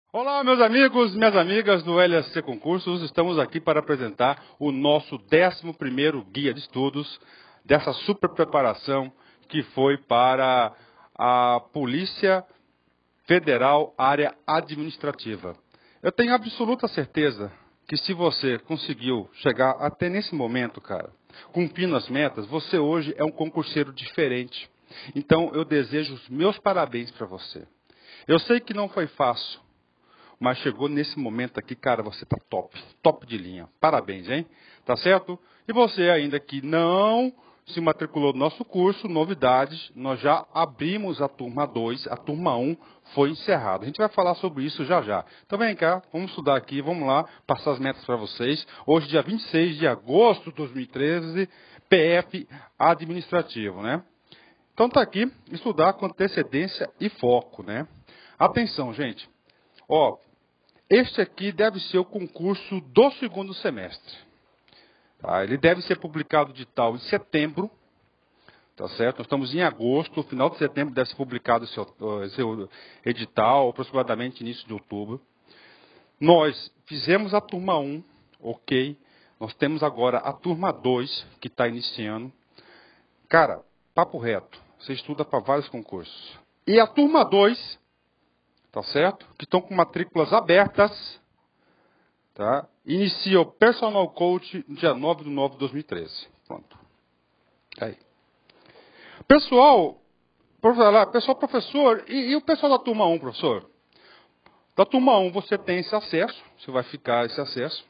Olá, meus amigos, minhas amigas do LSC Concursos. Estamos aqui para apresentar o nosso 11º guia de estudos dessa super preparação que foi para a Polícia Federal Área Administrativa. Eu tenho absoluta certeza que se você conseguiu chegar até nesse momento, cara, cumprindo as metas, você hoje é um concurseiro diferente. Então, eu desejo os meus parabéns para você. Eu sei que não foi fácil. Mas chegou nesse momento aqui, cara, você tá top de linha. Parabéns, hein? Tá certo? E você ainda que não se matriculou no nosso curso, novidades, nós já abrimos a turma 2, a turma 1 foi encerrada. A gente vai falar sobre isso já já. Então vem cá, vamos estudar aqui, vamos lá, passar as metas para vocês. Hoje, dia 26 de agosto de 2013, PF administrativo, né? Então tá aqui, estudar com antecedência e foco, né? Atenção, gente. Ó, este aqui deve ser o concurso do segundo semestre. Tá? Ele deve ser publicado de tal em setembro, tá certo? Nós estamos em agosto, no final de setembro deve ser publicado seu edital, aproximadamente início de outubro. Nós fizemos a turma 1, ok? Nós temos agora a turma 2, que está iniciando. Cara, papo reto, você estuda para vários concursos. E a turma 2... tá certo? Que estão com matrículas abertas, tá? Inicia o Personal Coach no dia 9/9/2013. Pronto. Aí. Pessoal, professor, e o pessoal da turma 1, professor? Da turma 1 você tem esse acesso, você vai ficar esse acesso.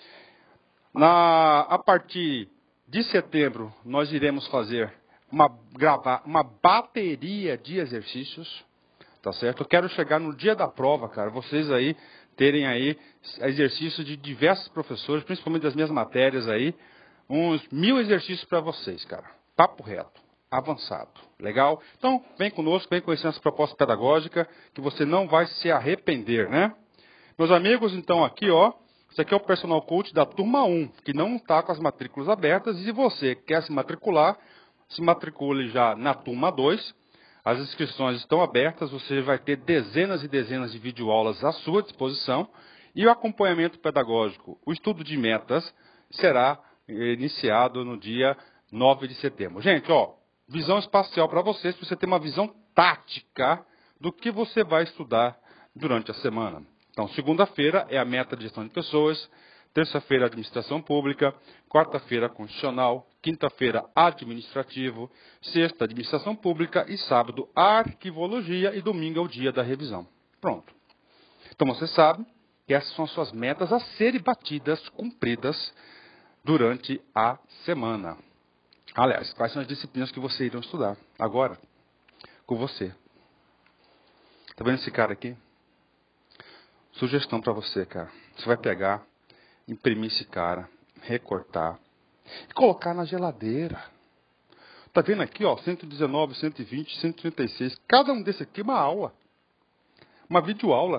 A partir de setembro, nós iremos gravar uma bateria de exercícios. Tá certo? Eu quero chegar no dia da prova, cara, vocês aí terem aí exercícios de diversos professores, principalmente das minhas matérias aí, uns 1000 exercícios para vocês, cara. Papo reto, avançado, legal? Então, vem conosco, vem conhecer essa proposta pedagógica, que você não vai se arrepender, né? Meus amigos, então aqui, ó, esse aqui é o Personal Coach da turma 1, que não está com as matrículas abertas, e se você quer se matricular, se matricule já na turma 2, as inscrições estão abertas, você vai ter dezenas e dezenas de videoaulas à sua disposição e o acompanhamento pedagógico, o estudo de metas, será iniciado no dia 9 de setembro. Gente, ó, visão espacial para vocês, para você ter uma visão tática do que você vai estudar durante a semana. Então, segunda-feira é a meta de gestão de pessoas, terça-feira, administração pública, quarta-feira, constitucional, quinta-feira, administrativo, sexta, administração pública e sábado, arquivologia e domingo é o dia da revisão. Pronto. Então, você sabe que essas são as suas metas a serem batidas, cumpridas durante a semana. Aliás, quais são as disciplinas que você irá estudar agora com você? Tá vendo esse cara aqui? Sugestão para você, cara. Você vai pegar, imprimir esse cara, recortar e colocar na geladeira. Tá vendo aqui, ó, 119, 120, 136. Cada um desse aqui é uma aula. Uma videoaula.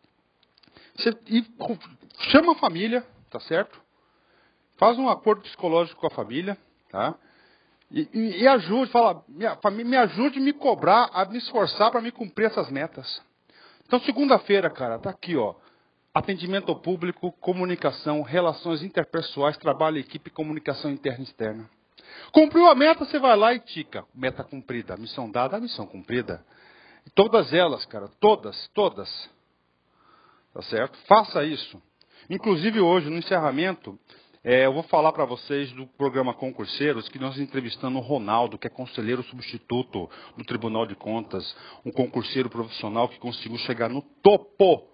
E chama a família, tá certo? Faz um acordo psicológico com a família, tá? E ajude, fala, me ajude a me cobrar, a me esforçar para me cumprir essas metas. Então, segunda-feira, cara, tá aqui, ó. Atendimento ao público, comunicação, relações interpessoais, trabalho, equipe, comunicação interna e externa. Cumpriu a meta, você vai lá e tica. Meta cumprida, missão dada, missão cumprida. E todas elas, cara, todas. Tá certo? Faça isso. Inclusive hoje, no encerramento, eu vou falar para vocês do programa Concurseiros, que nós entrevistando o Ronaldo, que é conselheiro substituto do Tribunal de Contas, um concurseiro profissional que conseguiu chegar no topo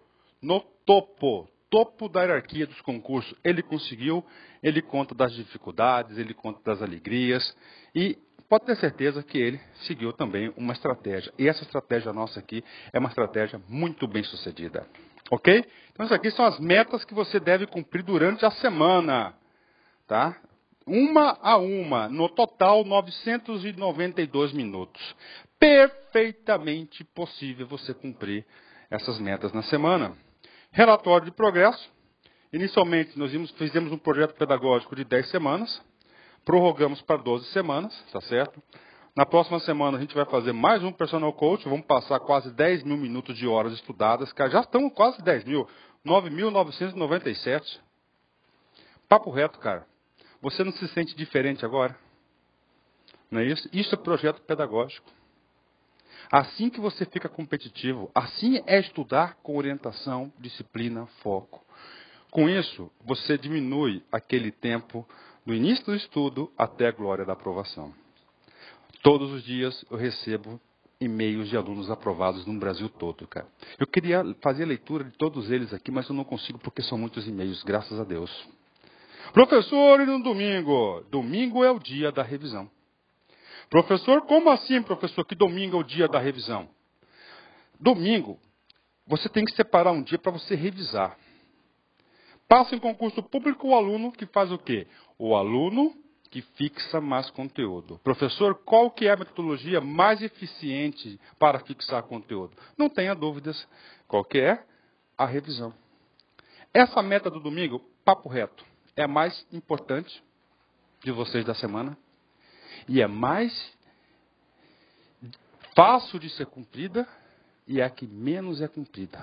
da hierarquia dos concursos. Ele conseguiu, ele conta das dificuldades, ele conta das alegrias e pode ter certeza que ele seguiu também uma estratégia. E essa estratégia nossa aqui é uma estratégia muito bem sucedida. Ok? Então, isso aqui são as metas que você deve cumprir durante a semana. Tá? Uma a uma. No total, 992 minutos. Perfeitamente possível você cumprir essas metas na semana. Relatório de progresso. Inicialmente, nós fizemos um projeto pedagógico de 10 semanas. Prorrogamos para 12 semanas, tá certo? Na próxima semana a gente vai fazer mais um personal coach. Vamos passar quase 10 mil minutos de horas estudadas. Cara, já estamos quase 10 mil. 9.997. Papo reto, cara. Você não se sente diferente agora? Não é isso? Isso é projeto pedagógico. Assim que você fica competitivo, assim é estudar com orientação, disciplina, foco. Com isso, você diminui aquele tempo do início do estudo até a glória da aprovação. Todos os dias eu recebo e-mails de alunos aprovados no Brasil todo, cara. Eu queria fazer a leitura de todos eles aqui, mas eu não consigo porque são muitos e-mails, graças a Deus. Professor, e no domingo? Domingo é o dia da revisão. Professor, como assim, professor, que domingo é o dia da revisão? Domingo, você tem que separar um dia para você revisar. Passa em concurso público o aluno que faz o quê? O aluno que fixa mais conteúdo. Professor, qual que é a metodologia mais eficiente para fixar conteúdo? Não tenha dúvidas. Qual que é? A revisão. Essa meta do domingo, papo reto, é a mais importante de vocês da semana e é mais fácil de ser cumprida e é a que menos é cumprida.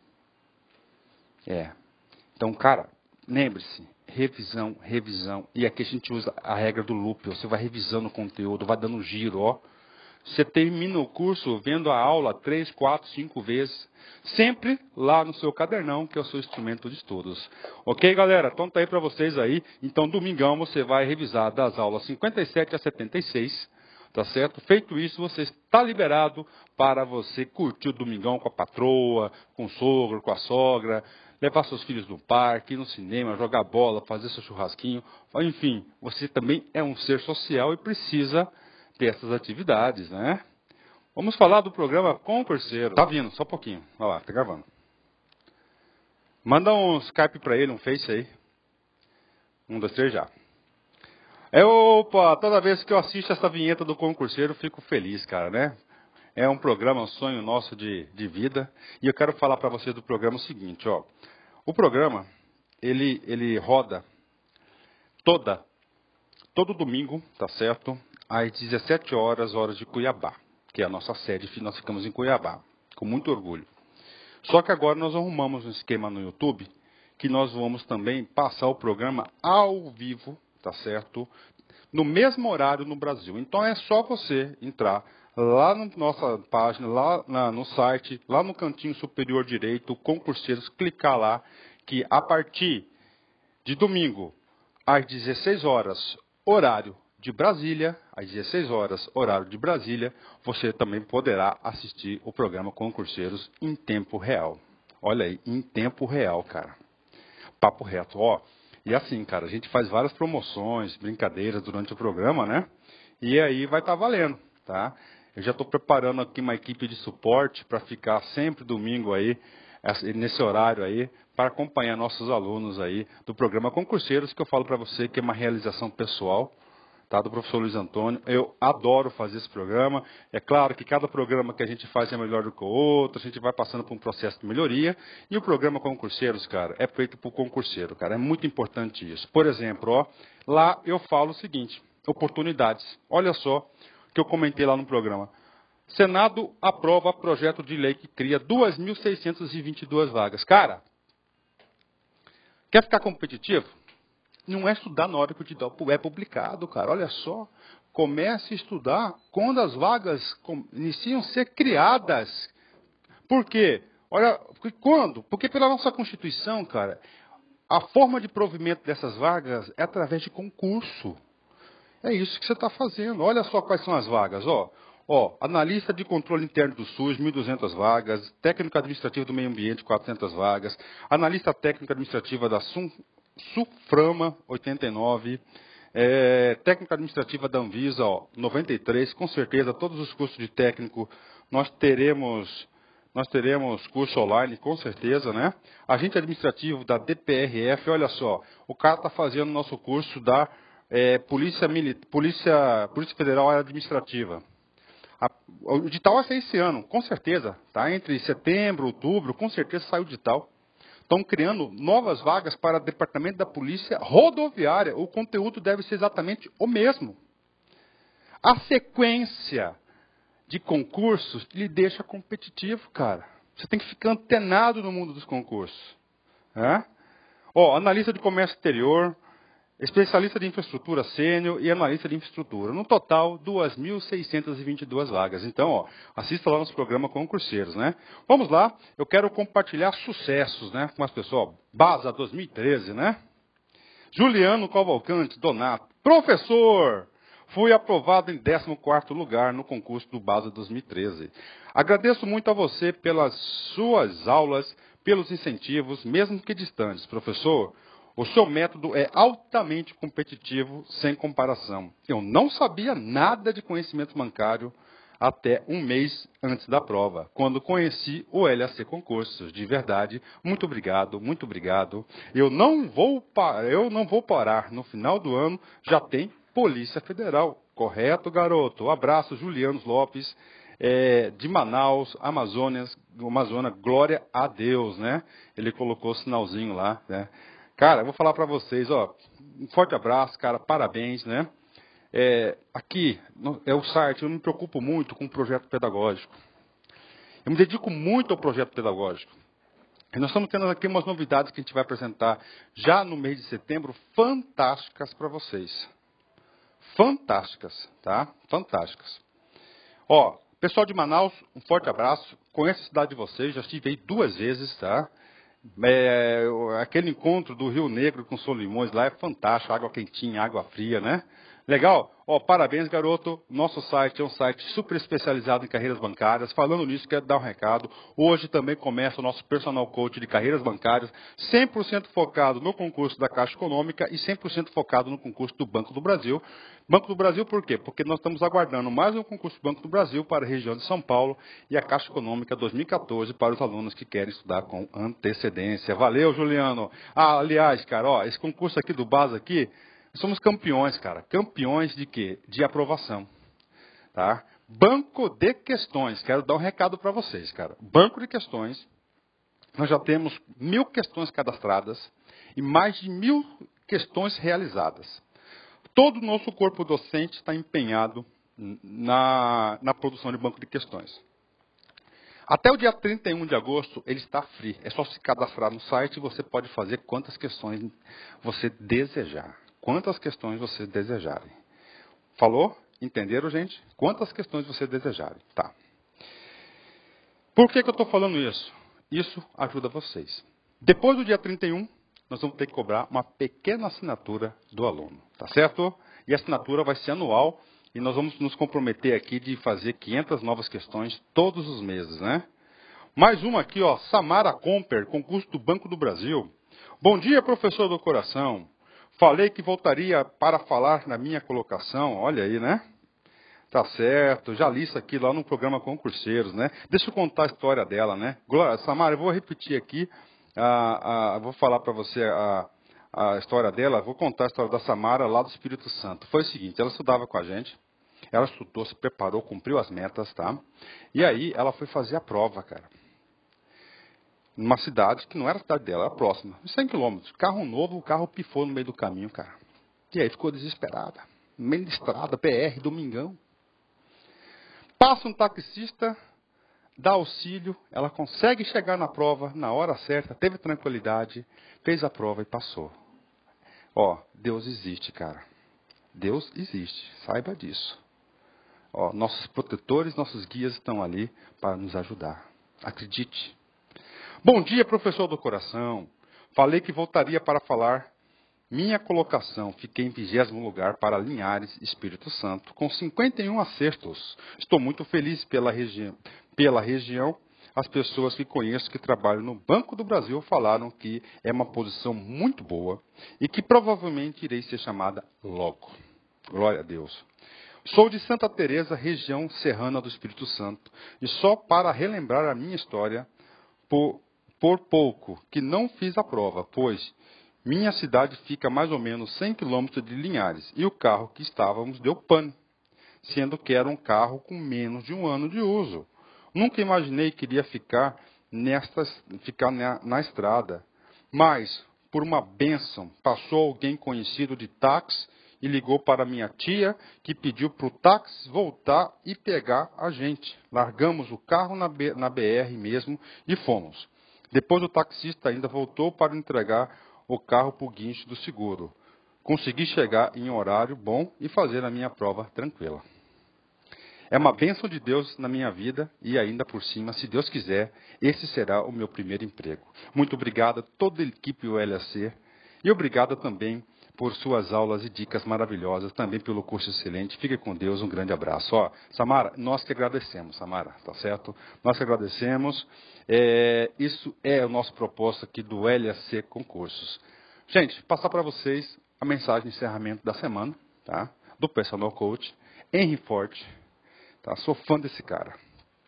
Então, cara, lembre-se, revisão, revisão. E aqui a gente usa a regra do loop. Você vai revisando o conteúdo, vai dando giro, ó. Você termina o curso vendo a aula 3, 4, 5 vezes. Sempre lá no seu cadernão, que é o seu instrumento de estudos. Ok, galera? Então tá aí para vocês aí. Então, domingão, você vai revisar das aulas 57 a 76. Tá certo? Feito isso, você está liberado para você curtir o domingão com a patroa, com o sogro, com a sogra, levar seus filhos no parque, no cinema, jogar bola, fazer seu churrasquinho. Enfim, você também é um ser social e precisa ter essas atividades, né? Vamos falar do programa Concurseiro. Tá vindo, só um pouquinho. Olha lá, tá gravando. Manda um Skype para ele, um Face aí. 1, 2, 3 já. Opa, toda vez que eu assisto essa vinheta do Concurseiro, eu fico feliz, cara, né? É um programa, um sonho nosso de vida. E eu quero falar para vocês do programa o seguinte, ó. O programa, ele roda todo domingo, tá certo? Às 17 horas, horas de Cuiabá, que é a nossa sede, nós ficamos em Cuiabá, com muito orgulho. Só que agora nós arrumamos um esquema no YouTube, que nós vamos também passar o programa ao vivo, tá certo? No mesmo horário no Brasil. Então é só você entrar lá na nossa página, lá no site, lá no cantinho superior direito, Concurseiros, clicar lá, que a partir de domingo, às 16 horas, horário de Brasília, às 16 horas, horário de Brasília, você também poderá assistir o programa Concurseiros em tempo real. Olha aí, em tempo real, cara. Papo reto, ó. E assim, cara, a gente faz várias promoções, brincadeiras durante o programa, né? E aí vai estar valendo, tá? Eu já estou preparando aqui uma equipe de suporte para ficar sempre domingo aí, nesse horário aí, para acompanhar nossos alunos aí do programa Concurseiros, que eu falo para você que é uma realização pessoal, tá, do professor Luiz Antônio. Eu adoro fazer esse programa. É claro que cada programa que a gente faz é melhor do que o outro, a gente vai passando por um processo de melhoria. E o programa Concurseiros, cara, é feito por concurseiro, cara. É muito importante isso. Por exemplo, ó, lá eu falo o seguinte, oportunidades. Olha só que eu comentei lá no programa. Senado aprova projeto de lei que cria 2.622 vagas. Cara, quer ficar competitivo? Não é estudar na hora que o edital é publicado, cara. Olha só. Comece a estudar quando as vagas iniciam a ser criadas. Por quê? Olha, quando? Porque pela nossa Constituição, cara, a forma de provimento dessas vagas é através de concurso. É isso que você está fazendo. Olha só quais são as vagas, ó. Analista de controle interno do SUS, 1.200 vagas. Técnico administrativo do meio ambiente, 400 vagas. Analista técnica administrativa da SUFRAMA, 89. Técnica administrativa da Anvisa, 93. Com certeza, todos os cursos de técnico nós teremos curso online, com certeza, né? Agente administrativo da DPRF, olha só. O cara está fazendo nosso curso da Polícia Federal Administrativa. O edital vai sair esse ano, com certeza. Tá? Entre setembro, outubro, com certeza sai o edital. Estão criando novas vagas para o Departamento da Polícia Rodoviária. O conteúdo deve ser exatamente o mesmo. A sequência de concursos lhe deixa competitivo, cara. Você tem que ficar antenado no mundo dos concursos. Né? Analista de comércio exterior, especialista de infraestrutura sênior e analista de infraestrutura. No total, 2.622 vagas. Então, assista lá nos programas concurseiros, né? Vamos lá, eu quero compartilhar sucessos, né? Com as pessoas. Basa 2013, né? Juliano Cavalcante Donato. Professor! Fui aprovado em 14º lugar no concurso do Basa 2013. Agradeço muito a você pelas suas aulas, pelos incentivos, mesmo que distantes. Professor, o seu método é altamente competitivo, sem comparação. Eu não sabia nada de conhecimento bancário até um mês antes da prova, quando conheci o LAC Concursos. De verdade, muito obrigado, muito obrigado. Eu não vou parar. No final do ano já tem Polícia Federal. Correto, garoto? Um abraço, Juliano Lopes, de Manaus, Amazonas, glória a Deus, né? Ele colocou o sinalzinho lá, né? Cara, eu vou falar para vocês, um forte abraço, cara, parabéns, né? Aqui é o site, eu me preocupo muito com o projeto pedagógico. Eu me dedico muito ao projeto pedagógico. E nós estamos tendo aqui umas novidades que a gente vai apresentar já no mês de setembro, fantásticas para vocês. Fantásticas, tá? Fantásticas. Pessoal de Manaus, um forte abraço. Conheço a cidade de vocês, já estive aí 2 vezes, tá? Aquele encontro do Rio Negro com Solimões lá é fantástico, água quentinha, água fria, né? Legal? Parabéns, garoto. Nosso site é um site super especializado em carreiras bancárias. Falando nisso, quero dar um recado. Hoje também começa o nosso personal coach de carreiras bancárias, 100% focado no concurso da Caixa Econômica e 100% focado no concurso do Banco do Brasil. Banco do Brasil por quê? Porque nós estamos aguardando mais um concurso do Banco do Brasil para a região de São Paulo e a Caixa Econômica 2014 para os alunos que querem estudar com antecedência. Valeu, Juliano. Aliás, cara, esse concurso aqui do Basa aqui, somos campeões, cara. Campeões de quê? De aprovação. Tá? Banco de questões. Quero dar um recado para vocês, cara. Banco de questões. Nós já temos 1.000 questões cadastradas e mais de 1.000 questões realizadas. Todo o nosso corpo docente está empenhado na produção de banco de questões. Até o dia 31 de agosto, ele está free. É só se cadastrar no site e você pode fazer quantas questões você desejar. Quantas questões você desejarem. Falou? Entenderam, gente? Quantas questões você desejarem. Tá. Por que eu estou falando isso? Isso ajuda vocês. Depois do dia 31, nós vamos ter que cobrar uma pequena assinatura do aluno. Tá certo? E a assinatura vai ser anual e nós vamos nos comprometer aqui de fazer 500 novas questões todos os meses, né? Mais uma aqui, Samara Comper, concurso do Banco do Brasil. Bom dia, professor do coração. Falei que voltaria para falar na minha colocação. Olha aí, né? Tá certo. Já li isso aqui lá no programa Concurseiros, né? Deixa eu contar a história dela, né? Samara, eu vou repetir aqui. Vou falar para você a história dela. Vou contar a história da Samara lá do Espírito Santo. Foi o seguinte, ela estudava com a gente. Ela estudou, se preparou, cumpriu as metas, tá? E aí ela foi fazer a prova, cara. Numa cidade que não era a cidade dela, era próxima. 100 quilômetros. Carro novo, o carro pifou no meio do caminho, cara. E aí ficou desesperada. No meio da estrada, PR, domingão. Passa um taxista, dá auxílio, ela consegue chegar na prova na hora certa, teve tranquilidade, fez a prova e passou. Deus existe, cara. Deus existe, saiba disso. Nossos protetores, nossos guias estão ali para nos ajudar. Acredite. Bom dia, professor do coração. Falei que voltaria para falar minha colocação. Fiquei em 20º lugar para Linhares, Espírito Santo, com 51 acertos. Estou muito feliz pela região. As pessoas que conheço que trabalham no Banco do Brasil falaram que é uma posição muito boa e que provavelmente irei ser chamada logo. Glória a Deus. Sou de Santa Teresa, região serrana do Espírito Santo, e só para relembrar a minha história, por pouco que não fiz a prova, pois minha cidade fica mais ou menos 100 quilômetros de Linhares, e o carro que estávamos deu pane, sendo que era um carro com menos de 1 ano de uso. Nunca imaginei que iria ficar na estrada, mas, por uma bênção, passou alguém conhecido de táxi e ligou para minha tia, que pediu para o táxi voltar e pegar a gente. Largamos o carro na BR mesmo e fomos. Depois o taxista ainda voltou para entregar o carro para o guincho do seguro. Consegui chegar em horário bom e fazer a minha prova tranquila. É uma bênção de Deus na minha vida e ainda por cima, se Deus quiser, esse será o meu primeiro emprego. Muito obrigado a toda a equipe ULAC e obrigado também por suas aulas e dicas maravilhosas, também pelo curso excelente. Fique com Deus, um grande abraço. Ó, Samara, nós que agradecemos, Samara, tá certo? Nós que agradecemos. Isso é o nosso propósito aqui do LAC Concursos. Gente, passar para vocês a mensagem de encerramento da semana, tá? Do Personal Coach, Henry Ford. Tá? Sou fã desse cara.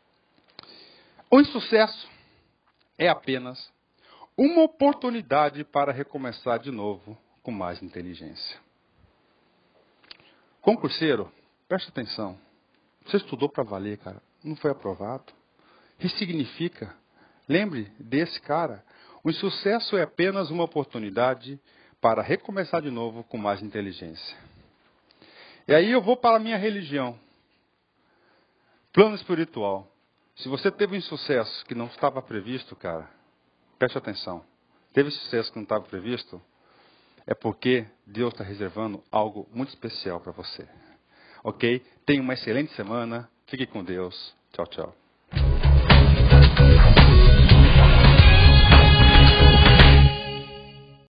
O insucesso é apenas uma oportunidade para recomeçar de novo com mais inteligência. Concurseiro, preste atenção. Você estudou para valer, cara. Não foi aprovado. Ressignifica. Lembre desse cara. O insucesso é apenas uma oportunidade para recomeçar de novo com mais inteligência. E aí eu vou para a minha religião. Plano espiritual. Se você teve um insucesso que não estava previsto, cara, preste atenção. Teve sucesso que não estava previsto, é porque Deus está reservando algo muito especial para você. Ok? Tenha uma excelente semana. Fique com Deus. Tchau, tchau.